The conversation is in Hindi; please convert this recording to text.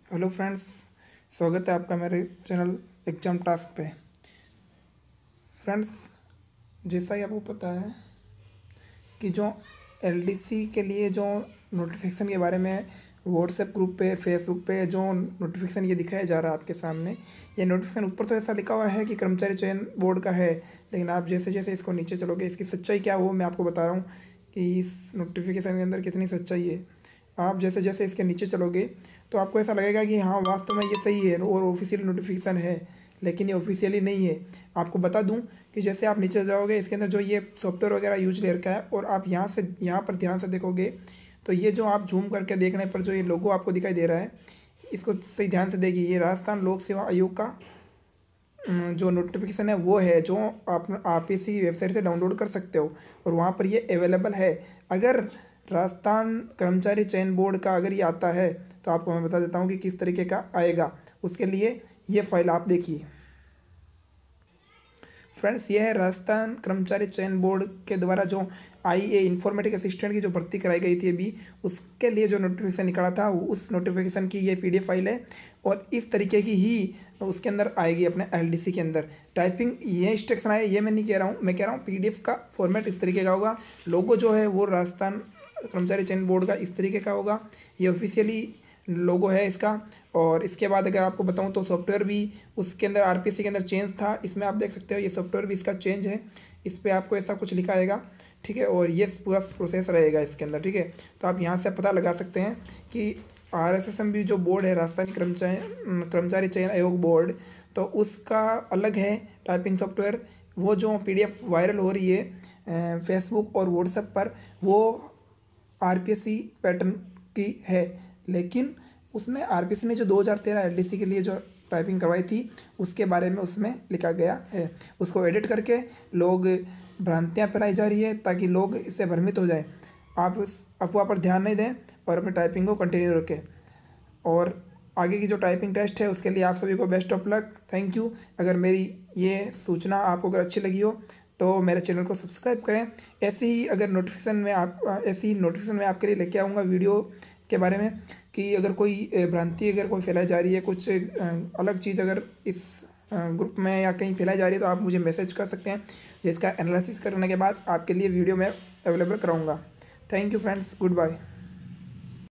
Hello friends. स्वागत है आपका मेरे चैनल एग्जाम टास्क पे। फ्रेंड्स, जैसा ही आपको पता है कि जो एलडीसी के लिए जो नोटिफिकेशन के बारे में व्हाट्सएप ग्रुप पे फेसबुक पे जो नोटिफिकेशन ये दिखाया जा रहा है आपके सामने, ये नोटिफिकेशन ऊपर तो ऐसा लिखा हुआ है कि कर्मचारी चयन बोर्ड का है, लेकिन आप जैसे जैसे इसको नीचे चलोगे इसकी सच्चाई क्या वो मैं आपको बता रहा हूँ कि इस नोटिफिकेशन के अंदर कितनी सच्चाई है। आप जैसे जैसे इसके नीचे चलोगे तो आपको ऐसा लगेगा कि हाँ वास्तव में ये सही है और ऑफिशियल नोटिफिकेशन है, लेकिन ये ऑफिशियली नहीं है। आपको बता दूं कि जैसे आप नीचे जाओगे इसके अंदर जो ये सॉफ्टवेयर वगैरह यूज ले रखा है और आप यहाँ पर ध्यान से देखोगे तो ये जो आप जूम करके देखने पर जो ये लोगो आपको दिखाई दे रहा है, इसको सही ध्यान से देखिए। ये राजस्थान लोक सेवा आयोग का जो नोटिफिकेशन है वो है, जो आप इसी वेबसाइट से डाउनलोड कर सकते हो और वहाँ पर ये अवेलेबल है। अगर राजस्थान कर्मचारी चयन बोर्ड का अगर ये आता है तो आपको मैं बता देता हूँ कि किस तरीके का आएगा। उसके लिए ये फाइल आप देखिए। फ्रेंड्स, ये है राजस्थान कर्मचारी चयन बोर्ड के द्वारा जो आईए इंफॉर्मेटिक असिस्टेंट की जो भर्ती कराई गई थी अभी, उसके लिए जो नोटिफिकेशन निकला था उस नोटिफिकेशन की ये पीडीएफ फाइल है और इस तरीके की ही उसके अंदर आएगी अपने एलडीसी के अंदर। टाइपिंग ये इंस्ट्रक्शन आए ये मैं नहीं कह रहा हूँ, मैं कह रहा हूँ पीडीएफ का फॉर्मेट इस तरीके का होगा। लोगो जो है वो राजस्थान कर्मचारी चयन बोर्ड का इस तरीके का होगा, ये ऑफिशियली लोगो है इसका। और इसके बाद अगर आपको बताऊं तो सॉफ्टवेयर भी उसके अंदर आरपीसी के अंदर चेंज था, इसमें आप देख सकते हो ये सॉफ्टवेयर भी इसका चेंज है। इस पर आपको ऐसा कुछ लिखा आएगा, ठीक है, और ये पूरा प्रोसेस रहेगा इसके अंदर, ठीक है। तो आप यहाँ से पता लगा सकते हैं कि आरएसएसएम भी जो बोर्ड है राजस्थान कर्मचारी चयन आयोग बोर्ड, तो उसका अलग है टाइपिंग सॉफ्टवेयर। वो जो पीडीएफ वायरल हो रही है फेसबुक और व्हाट्सएप पर, वो आरपीएससी पैटर्न की है, लेकिन उसने आरपीएससी ने जो 2013 एलडीसी के लिए जो टाइपिंग करवाई थी उसके बारे में उसमें लिखा गया है। उसको एडिट करके लोग भ्रांतियाँ फैलाई जा रही है ताकि लोग इससे भ्रमित हो जाएं। आप उस अफवाह पर ध्यान नहीं दें और अपनी टाइपिंग को कंटिन्यू रखें। और आगे की जो टाइपिंग टेस्ट है उसके लिए आप सभी को best of luck. Thank you. अगर मेरी ये सूचना आपको अगर अच्छी लगी हो तो मेरे चैनल को सब्सक्राइब करें। ऐसी ही नोटिफिकेशन मैं आपके लिए लेके आऊँगा वीडियो के बारे में कि अगर कोई भ्रांति अगर कोई फैलाई जा रही है, कुछ अलग चीज़ अगर इस ग्रुप में या कहीं फैलाई जा रही है तो आप मुझे मैसेज कर सकते हैं, जिसका एनालिसिस करने के बाद आपके लिए वीडियो मैं अवेलेबल कराऊँगा। Thank you friends, good bye.